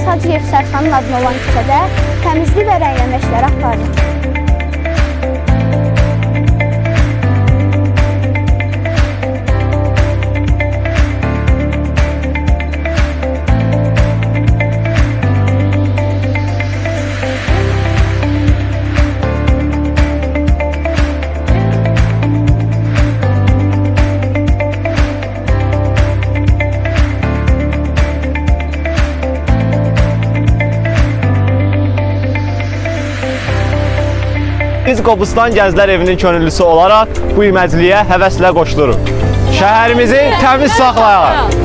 Əziz Hacıyev Sərxanın adına olan küçədə təmizlik və rəngləmə işləri aparılır. Biz Qobustan Gənclər Evinin könüllüsü olaraq bu iməciliyə həvəslə qoşuluruq. Şəhərimizi təmiz saxlayaq.